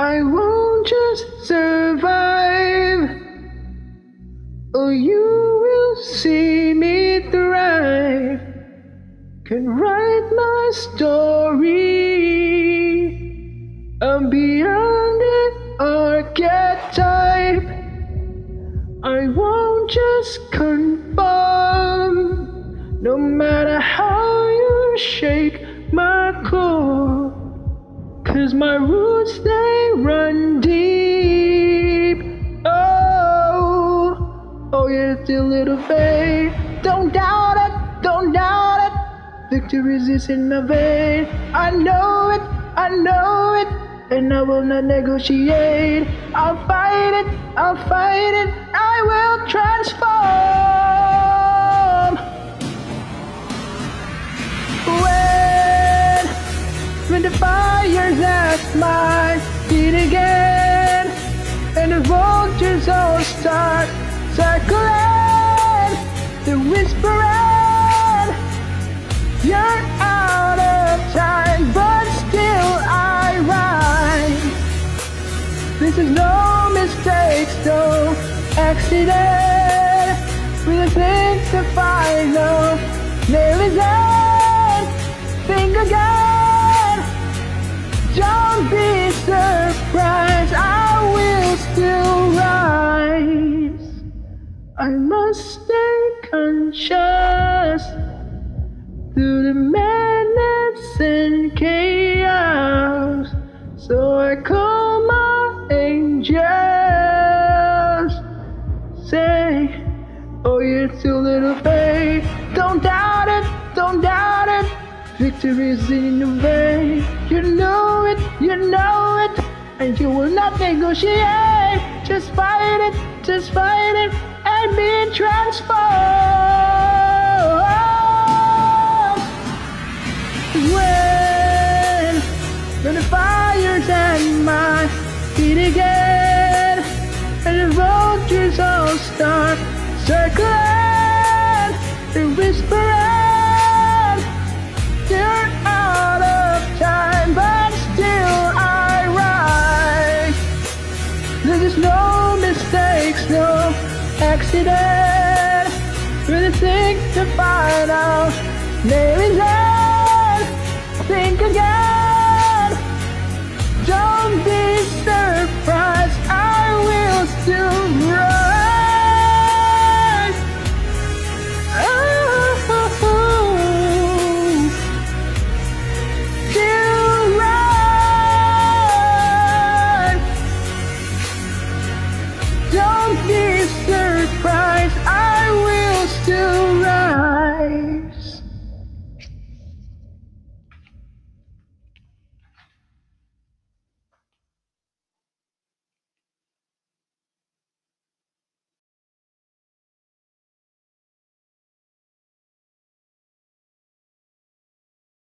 I won't just survive. Oh, you will see me thrive. Can write my story. I'm beyond the archetype. I won't just conform, no matter how you shake my core. 'Cause my roots, they run deep. Oh yeah, dear little babe. Don't doubt it, don't doubt it. Victory is in my vein. I know it, I know it. And I will not negotiate. I'll fight it, I'll fight it. I will transform. When the fire's at my feet again, and the vultures all start circling, they're whispering, you're out of time, but still I rise. This is no mistake, no accident. With a thing to final, there is end. Think again, don't be surprised, I will still rise. I must stay conscious through the madness and chaos. So I call my angels, say, oh you're too little babe. Don't doubt it, don't doubt it. Victory is in the vein. You know it, and you will not negotiate. Just fight it, and be transformed. When the fire's at my feet again, and the vultures all start circling, they're whispering, you're out of time, but still I rise. There's no mistakes, no accident. Really think to find out, there is end. Think again, don't be surprised, I will still rise. Don't be